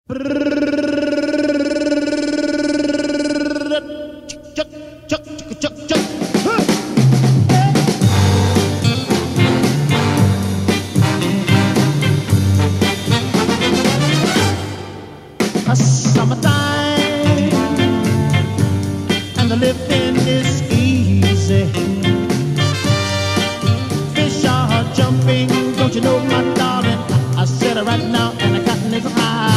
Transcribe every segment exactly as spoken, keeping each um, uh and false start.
Summertime and the living is easy. Fish are jumping, don't you know, my darling? I said it right now, and the cotton is high.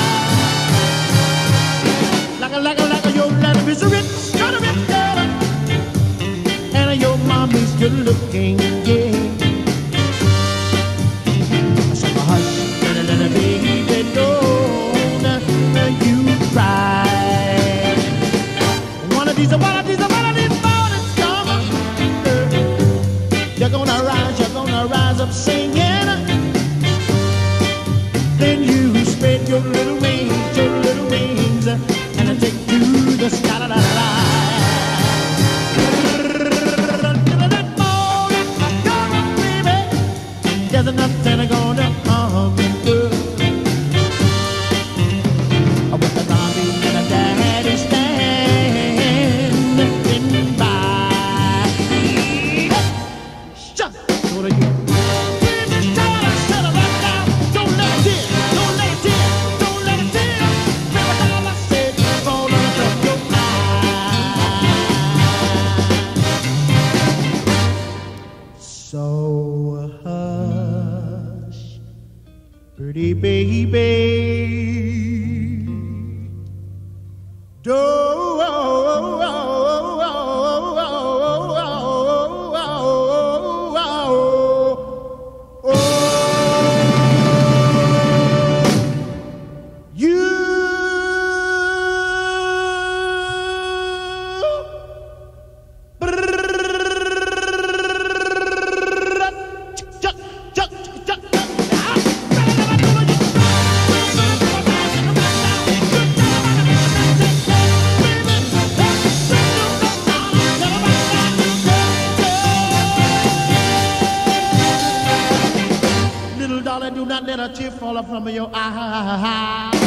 Like a, like a, like a, your daddy is rich, got a rich girl, and your mommy's good looking, yeah. So hush, little, little baby, don't you cry. One of these, one of these, one of these mornings come, you're gonna rise, you're gonna rise up singing. Then you spread your little wings, your little wings, and I take to the sky. La, la, la, la. That morning, come on, baby. There's nothing gonna harm you. With the mommy and the daddy standing by. Shut up, what are you? Don't let it in, don't let it in, don't let it in. Remember all I said, fall on your eye. So hush, pretty baby. Do oh, oh, oh, oh, oh, you do not let a tear fall from your eye.